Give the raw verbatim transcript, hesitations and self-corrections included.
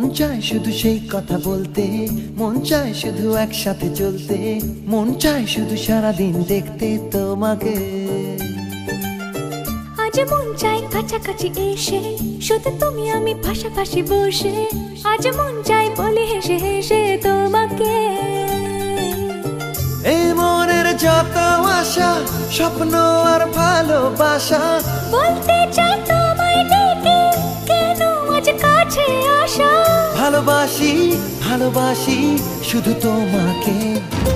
চায় শুধু সেই কথা বলতে, মন চায় শুধু একসাথে চলতে, মন চায় শুধু সারাদিন দেখতে তোমাকে। আজ মন চায় কাছাকাছি এসে, শুধু তুমি আমি পাশাপাশি বসে, আজ মন চায় বলে হেসে হেসে তোমাকে। এই মনের যত আশা, স্বপ্ন আর ভালোবাসা, বলতে চাই তোমায় ডেকে, কেন আজ কাছে আসা। ভালোবাসি ভালোবাসি শুধু তোমাকে।